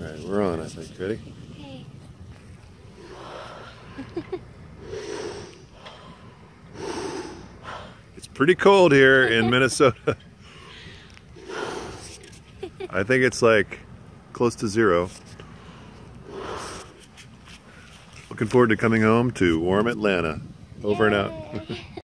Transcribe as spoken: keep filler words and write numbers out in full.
Alright, we're on, I think. Ready? Okay. It's pretty cold here in Minnesota. I think it's like close to zero. Looking forward to coming home to warm Atlanta. Over and out.